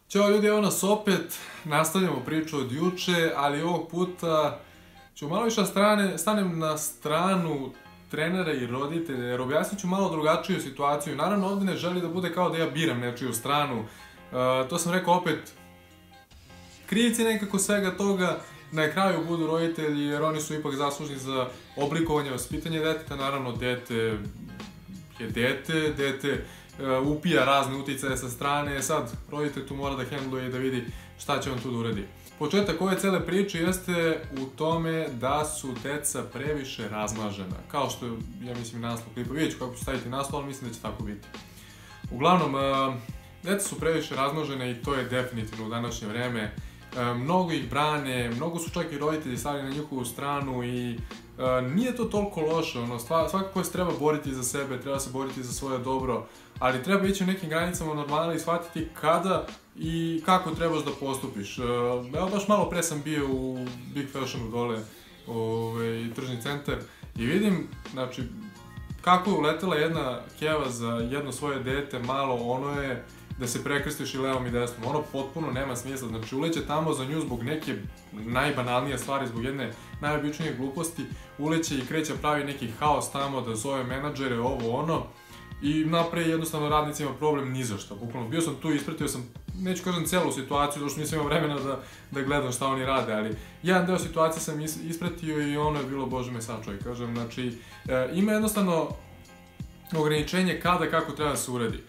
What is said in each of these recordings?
Ćao ljudi, evo nas opet, nastavljamo priču od juče, ali ovog puta ću malo više stanem na stranu trenera i roditelja, jer objasnit ću malo drugačiju situaciju. Naravno, ovdje ne želi da bude kao da ja biram nečiju stranu. To sam rekao opet, krivci nekako svega toga na kraju budu roditelji, jer oni su ipak zaslužni za oblikovanje, vaspitanje deteta. Naravno, dete je dete upija razne uticaje sa strane, sad roditelj tu mora da hendluje i da vidi šta će on tu da uradi. Početak ove cele priče jeste u tome da su deca previše razmažena, kao što ja mislim naslov klipa, vidjet ću kako ću staviti naslov, ali mislim da će tako biti. Uglavnom, deca su previše razmažene i to je definitivno u današnje vreme. Mnogo ih brane, mnogo su čak i roditelji stali na njihovu stranu i nije to toliko loše, svakako se treba boriti za sebe, treba se boriti za svoje dobro, ali treba ići u nekim granicama normala i shvatiti kada i kako trebaš da postupiš. Evo baš malo pre sam bio u Big Fashionu dole, tržni centar, i vidim, znači, kako je uletela jedna keva za jedno svoje dete, malo, ono je da se prekrstiš i levom i desnom, ono potpuno nema smisla, znači uleće tamo za nju zbog neke najbanalnije stvari, zbog jedne najobičnije gluposti, uleće i kreće pravi neki haos tamo, da zove menadžere, ovo ono, i napravi jednostavno radnici ima problem ni za šta, bukvalno. Bio sam tu, ispratio sam, neću kažem celu situaciju, zato što nisam imao vremena da gledam šta oni rade, ali jedan deo situacije sam ispratio i ono je bilo, bože me sačuvaj, kažem, znači, ima jednostavno ograničenje kada, kako treba da se uradi.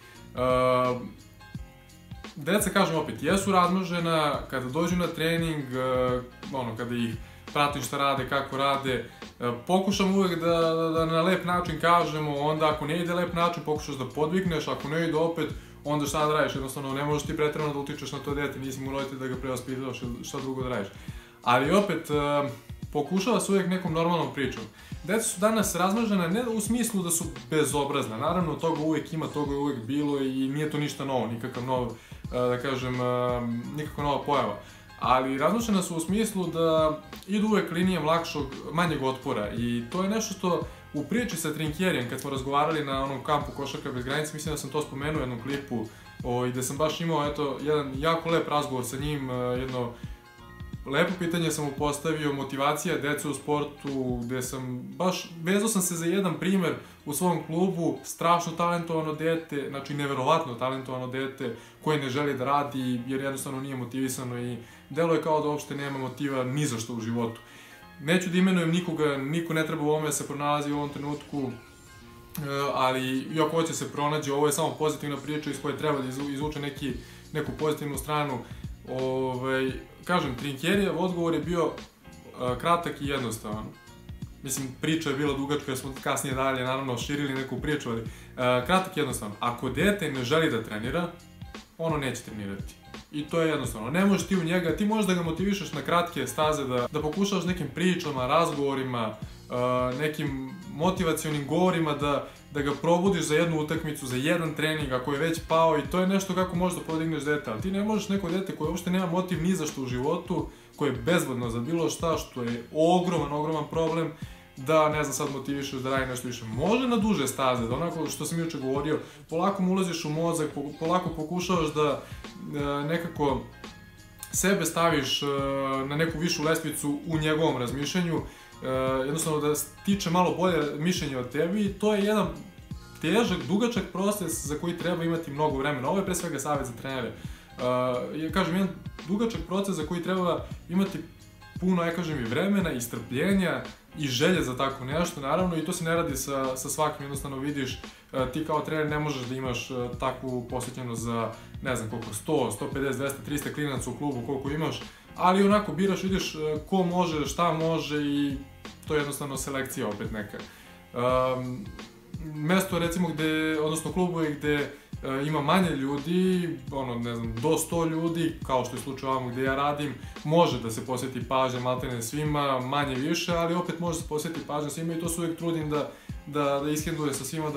Deca, kažem opet, jesu razmažena, kada dođu na trening, kada ih pratim šta rade, kako rade, pokušam uvek da na lep način kažemo, onda ako ne ide lep način pokušaš da podvikneš, ako ne ide opet, onda šta da radiš, jednostavno ne možeš ti pretjerano da utičeš na to dete, nisi mu roditelj da ga prevaspitavaš ili šta drugo da radiš. Ali opet, pokušava se uvek nekom normalnom pričom. Deca su danas razmažena ne u smislu da su bezobrazna, naravno toga uvek ima, toga je uvek bilo i nije to ništa novo, nikakav nov, da kažem, nikakva nova pojava. Ali razmažena su u smislu da idu uvek linijom manjeg otpora i to je nešto što u priči sa Trinkjerijem, kad smo razgovarali na onom kampu Košarka bez granica, mislim da sam to spomenuo u jednom klipu, gde sam baš imao jedan jako lep razgovor sa njim, jedno lepo pitanje sam mu postavio, motivacija dece u sportu, gde sam baš, vezao sam se za jedan primer u svom klubu, strašno talentovano dete, znači neverovatno talentovano dete, koje ne želi da radi jer jednostavno nije motivisano i deluje kao da uopšte nema motiva ni za što u životu. Neću da imenujem nikoga, niko ne treba u ovome da se pronalazi u ovom trenutku, ali i ako hoće se pronađe, ovo je samo pozitivna priča iz koje treba da izvuče neku pozitivnu stranu. Kažem, Trinkjerijev odgovor je bio kratak i jednostavan. Mislim, priča je bila dugačka jer smo kasnije dalje naravno širili neku priču, ali kratak i jednostavan. Ako dete ne želi da trenira, ono neće trenirati. I to je jednostavno. Ne možeš ti u njega, ti možeš da ga motivišeš na kratke staze, da pokušaš nekim pričama, razgovorima, nekim motivacionim govorima, da ga probudiš za jednu utakmicu, za jedan trening ako je već pao i to je nešto kako možeš da podigneš dete, ali ti ne možeš neko dete koje uopšte nema motiv ni za što u životu, koje je bezvodno za bilo šta, što je ogroman problem, da, ne znam, sad motivišeš da radi nešto više. Može na duže staze, da onako što sam juče govorio, polako mu ulaziš u mozak, polako pokušavaš da nekako sebe staviš na neku višu lestvicu u njegovom razmišljanju, jednostavno da stiče malo bolje mišljenje od tebi i to je jedan težak, dugačak proces za koji treba imati mnogo vremena. Ovo je pre svega savjet za trenere. Kažem, jedan dugačak proces za koji treba imati puno, i vremena i strpljenja i želje za tako nešto, naravno, i to se ne radi sa svakim, jednostavno vidiš, ti kao trener ne možeš da imaš takvu posvećenost za, ne znam koliko, 100, 150, 200, 300 klinaca u klubu, koliko imaš, ali onako biraš, vidiš ko može, šta može i to je jednostavno selekcija opet neka. Mesto, recimo, odnosno klubovi gde ima manje ljudi, ne znam, do 100 ljudi, kao što je slučaj ovamo gde ja radim, može da se posveti pažnja maltene svima, manje više, ali opet može se posvetiti pažnja svima i to se uvijek trudim da ishendlujem sa svima,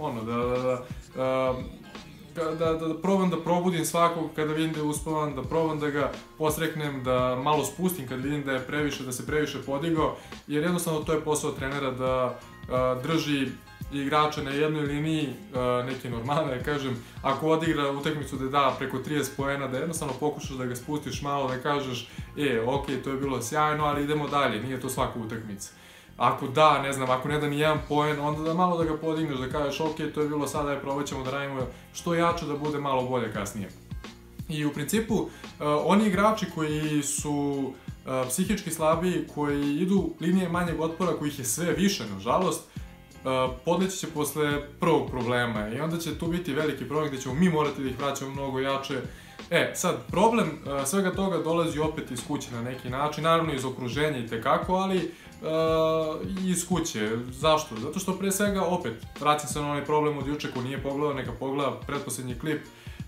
da probam da probudim svakog kada vidim da je uspavan, da probam da ga posreknem, da malo spustim kad vidim da se previše podigao, jer jednostavno to je posao trenera da drži igrača na jednoj liniji, neke normalne, kažem, ako odigra utakmicu da da preko 30 poena, da jednostavno pokušaš da ga spustiš malo, da kažeš, ok, to je bilo sjajno, ali idemo dalje, nije to svaka utakmica. Ako da, ne znam, ako ne da ni jedan poen, onda da malo da ga podigneš, da kažeš, ok, to je bilo sada, probat ćemo da radimo što jače da bude malo bolje kasnije. I u principu, oni igrači koji su psihički slabiji, koji idu linije manjeg otpora, kojih je sve više, nažalost, podleći će posle prvog problema i onda će tu biti veliki problem gde ćemo mi morati da ih vraćamo mnogo jače. Sad, problem svega toga dolazi opet iz kuće na neki način, naravno iz okruženja i tekako, ali i iz kuće. Zašto? Zato što pre svega, opet, vraćam se na onaj problem od juče ko nije pogledao, neka pogleda pretposlednji klip,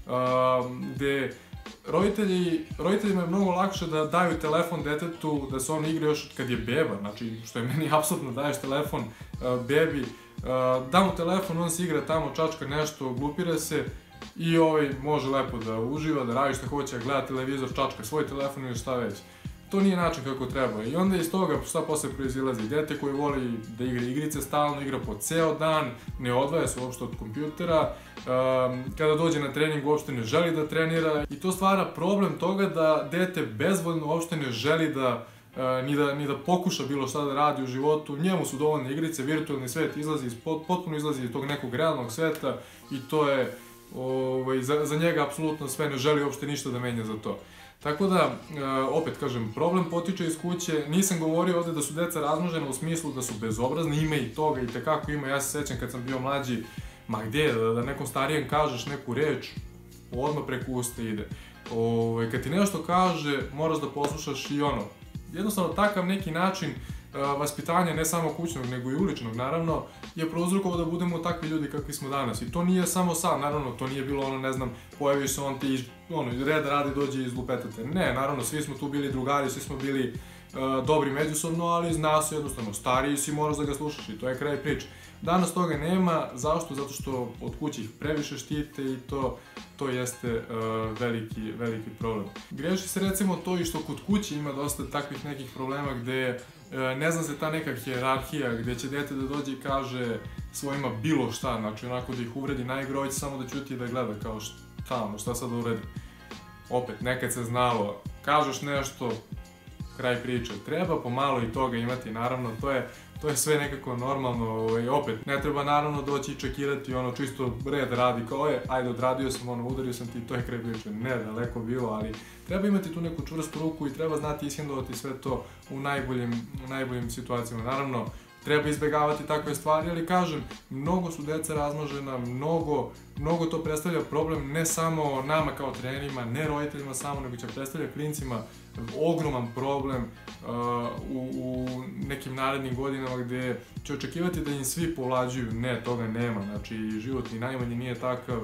gde roditeljima je mnogo lakše da daju telefon detetu, da se on igra još kad je beba, znači što je meni apsolutno, daješ telefon bebi, da mu telefon, on se igra tamo, čačka nešto, glupira se i može lepo da uživa, da radi šta hoće, gleda televizor, čačka svoj telefon ili šta već. To nije način kako treba i onda iz toga šta posle proizilazi, dete koji voli da igra igrice stalno, igra po ceo dan, ne odvaja se uopšte od kompjutera, kada dođe na trening uopšte ne želi da trenira i to stvara problem toga da dete bezvoljno uopšte ne želi ni da pokuša bilo šta da radi u životu, njemu su dovoljne igrice, virtualni svet potpuno izlazi iz tog nekog realnog sveta i to je za njega apsolutno sve, ne želi uopšte ništa da menja za to. Tako da, opet kažem, problem potiče iz kuće, nisam govorio ovde da su deca razmnožena u smislu da su bezobrazni, ima i toga i tekako ima, ja se sećam kad sam bio mlađi, ma gde, da nekom starijem kažeš neku reč, odmah preko usta ide. Kad ti nešto kaže, moraš da poslušaš i jednostavno takav neki način vaspitanja, ne samo kućnog, nego i uličnog, naravno, je prouzrokovao da budemo takvi ljudi kakvi smo danas. I to nije samo sad, naravno, to nije bilo ne znam, pojaviš se on ti, red radi, dođe iz lupetate. Ne, naravno, svi smo tu bili drugari, svi smo bili dobri međusobno, ali zna se jednostavno, stariji si, moraš da ga slušaš i to je kraj priče. Danas toga nema, zašto? Zato što od kuće ih previše štite i to jeste veliki problem. Greši se recimo to i što kod kuće ima dosta takvih nekih problema gde ne zna se ta neka hijerarhija gde će dete da dođe i kaže svojima bilo šta, znači onako da ih uvredi najgore, hoće samo da ćuti i da gleda kao šta sad da uredim. Opet, nekad se znalo, kažeš nešto, kraj priče. Treba pomalo i toga imati, naravno, to je sve nekako normalno, opet, ne treba naravno doći i čekirati, čisto red radi, kao ajde, odradio sam, udario sam ti, to je kraj priče. Ne, daleko bilo, ali treba imati tu neku čvrstu ruku i treba znati ishendovati sve to u najboljim situacijama. Naravno, treba izbegavati takve stvari, ali kažem, mnogo su deca razmnožena, mnogo to predstavlja problem ne samo nama kao trenerima, ne roditeljima samo, nego će predstavlja klincima ogroman problem u nekim narednim godinama gde će očekivati da im svi povlađuju. Ne, toga nema, znači život ni najmanje nije takav,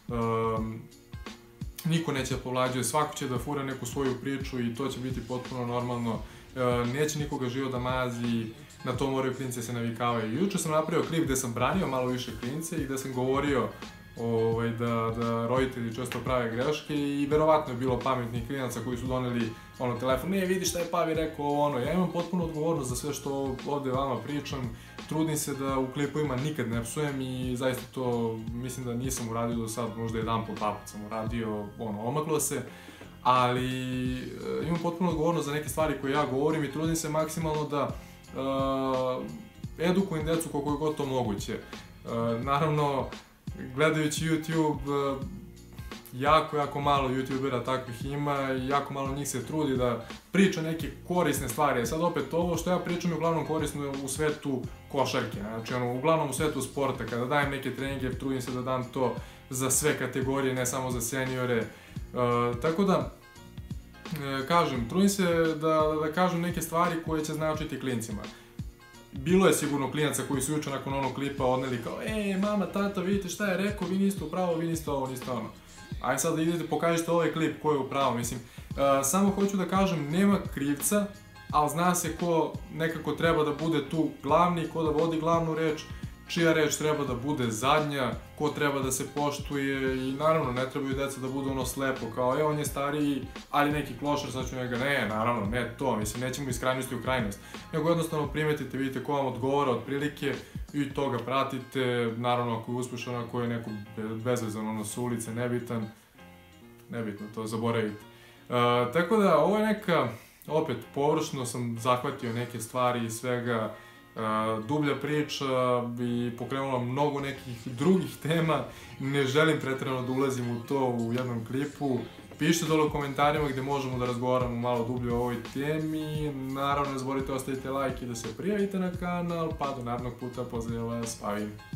niko neće povlađuje, svako će da fura neku svoju priču i to će biti potpuno normalno, neće nikoga život da mazi, na to moraju klinci se navikavaju. Juče sam napravio klip gde sam branio malo više klince i gde sam govorio da roditelji često prave greške i verovatno je bilo pametnih klinaca koji su doneli telefon, ne vidi šta je Pavi rekao, ja imam potpuno odgovornost za sve što ovde vama pričam, trudim se da u klipovima nikad ne psujem i zaista to mislim da nisam uradio do sad, možda jedan put sam uradio, omaklo se, ali imam potpuno odgovornost za neke stvari koje ja govorim i trudim se maksimalno da edukujem decu koliko je god to moguće. Naravno, gledajući YouTube, jako malo youtubera takvih ima i jako malo njih se trudi da priča neke korisne stvari. Sad opet, ovo što ja pričam je uglavnom korisno u svetu košarke, znači uglavnom u svetu sporta. Kada dajem neke treninge, trudim se da dam to za sve kategorije, ne samo za seniore. Tako da, kažem, trudim se da kažem neke stvari koje će značiti klincima. Bilo je sigurno klinaca koji su juče nakon onog klipa odneli kao mama, tata, vidite šta je rekao, vi niste u pravu, vi niste ovo, niste ono. Ajde sad da idete, pokažite ovaj klip ko je u pravu, mislim. Samo hoću da kažem, nema krivca, ali zna se ko nekako treba da bude tu glavni, ko da vodi glavnu reč čija reč treba da bude zadnja, ko treba da se poštuje i naravno ne trebaju deca da budu ono slepo kao on je stariji, ali neki klošar, sad ću njega, ne, naravno, ne to, mislim, nećemo iz krajnosti u krajnost, nego jednostavno primetite, vidite ko vam odgovara otprilike i toga pratite, naravno ako je uspešan, ako je neko bezvezan, ono s ulice, nebitno, to zaboravite. Tako da, ovo je neka, opet, površno sam zahvatio neke stvari i svega, dublja priča i pokrenula mnogo nekih drugih tema, ne želim pretjerano da ulazim u to u jednom klipu. Pišite dole u komentarima gde možemo da razgovaramo malo dublje o ovoj temi, naravno ne zaboravite ostavite like i da se prijavite na kanal, pa do narednog puta, pozdravljam vas, Pavin.